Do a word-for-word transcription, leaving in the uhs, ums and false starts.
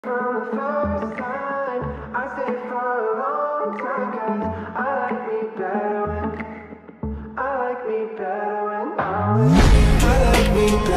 From the first time, I stayed for a long time, 'cause I like me better when I like me better when I'm with you. I like me better.